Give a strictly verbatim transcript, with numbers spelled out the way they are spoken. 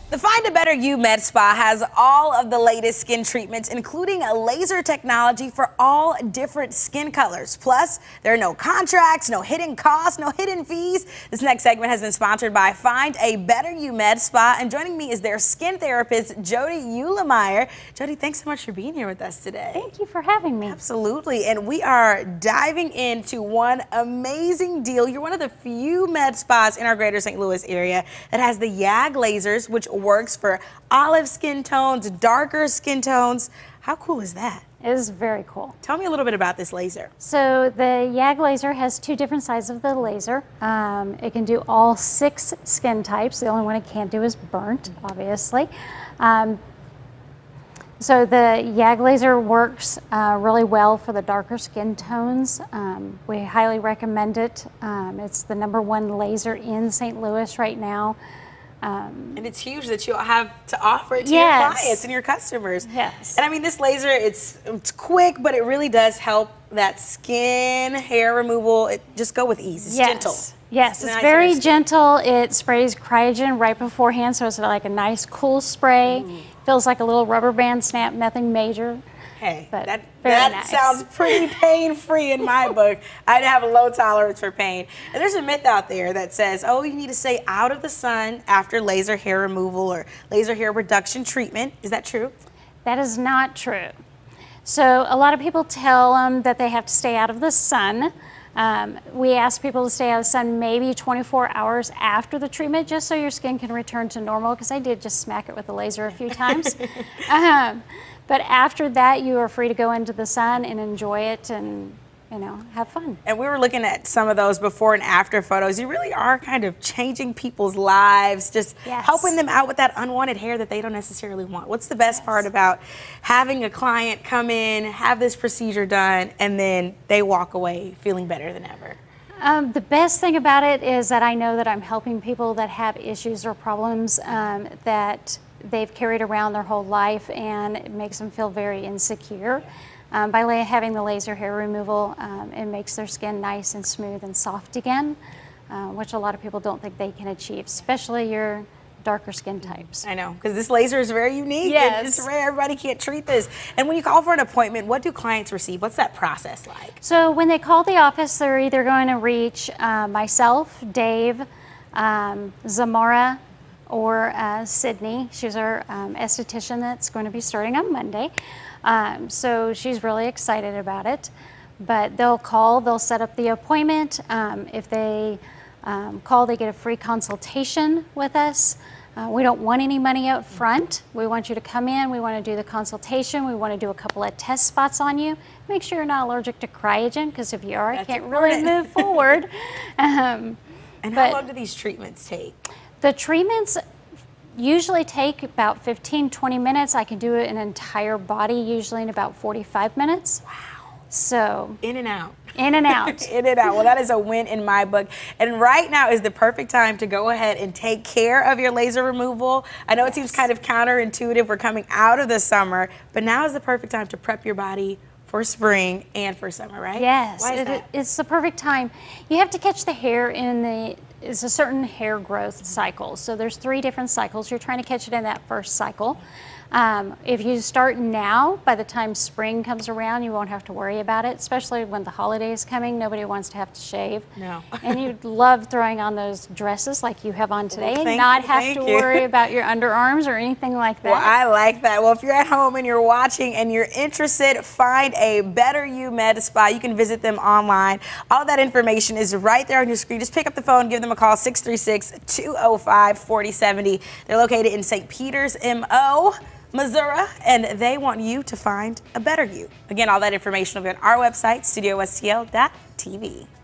The Find a Better You Medspa has all of the latest skin treatments, including a laser technology for all different skin colors. Plus, there are no contracts, no hidden costs, no hidden fees. This next segment has been sponsored by Find a Better You Medspa, and joining me is their skin therapist, Jody Uhlemeyer. Jody, thanks so much for being here with us today. Thank you for having me. Absolutely, and we are diving into one amazing deal. You're one of the few med spas in our greater Saint Louis area that has the YAG lasers, which works for olive skin tones, darker skin tones. How cool is that? It is very cool. Tell me a little bit about this laser. So the YAG laser has two different sides of the laser. Um, it can do all six skin types. The only one it can't do is burnt, obviously. Um, so the YAG laser works uh, really well for the darker skin tones. Um, we highly recommend it. Um, it's the number one laser in Saint Louis right now. Um, and it's huge that you have to offer it to yes. your clients and your customers. Yes. And I mean, this laser, it's it's quick, but it really does help that skin, hair removal. It just go with ease. It's yes. gentle. Yes, it's it's very gentle. It sprays cryogen right beforehand, so it's like a nice cool spray. Mm. Feels like a little rubber band snap, nothing major. Hey, but that, that nice. sounds pretty pain-free in my book. I'd have a low tolerance for pain. And there's a myth out there that says, oh, you need to stay out of the sun after laser hair removal or laser hair reduction treatment. Is that true? That is not true. So a lot of people tell them that they have to stay out of the sun. Um, we ask people to stay out of the sun maybe twenty-four hours after the treatment, just so your skin can return to normal, because I did just smack it with the laser a few times. um, But after that, you are free to go into the sun and enjoy it and, you know, have fun. And we were looking at some of those before and after photos. You really are kind of changing people's lives, just yes. helping them out with that unwanted hair that they don't necessarily want. What's the best yes. part about having a client come in, have this procedure done, and then they walk away feeling better than ever? Um, the best thing about it is that I know that I'm helping people that have issues or problems um, that they've carried around their whole life, and it makes them feel very insecure. Um, by having the laser hair removal, um, it makes their skin nice and smooth and soft again, uh, which a lot of people don't think they can achieve, especially your darker skin types. I know, because this laser is very unique. Yes. It's rare. Everybody can't treat this. And when you call for an appointment, what do clients receive? What's that process like? So when they call the office, they're either going to reach uh, myself, Dave, um, Zamora, or uh, Sydney. She's our um, esthetician that's going to be starting on Monday. Um, so she's really excited about it. But they'll call, they'll set up the appointment. Um, if they um, call, they get a free consultation with us. Uh, we don't want any money up front. We want you to come in, we want to do the consultation, we want to do a couple of test spots on you. Make sure you're not allergic to cryogen, because if you are, I can't really move forward. Um, and how long do these treatments take? The treatments usually take about fifteen, twenty minutes. I can do it an entire body, usually in about forty-five minutes. Wow. So in and out. In and out. In and out. Well, that is a win in my book. And right now is the perfect time to go ahead and take care of your laser removal. I know yes. it seems kind of counterintuitive. We're coming out of the summer, but now is the perfect time to prep your body for spring and for summer, right? Yes. Why is it, that? It's the perfect time. You have to catch the hair in the It's a certain hair growth cycle. So there's three different cycles. You're trying to catch it in that first cycle. Um, if you start now, by the time spring comes around, you won't have to worry about it, especially when the holidays coming. Nobody wants to have to shave. No. And you'd love throwing on those dresses like you have on today, well, and not you, have to you. worry about your underarms or anything like that. Well, I like that. Well, if you're at home and you're watching and you're interested, Find a Better You Med Spa. You can visit them online. All that information is right there on your screen. Just pick up the phone, give them a call, six three six, two oh five, four oh seven oh. They're located in Saint Peters, M O, Missouri, and they want you to find a better you. Again, all that information will be on our website, studio S T L dot T V.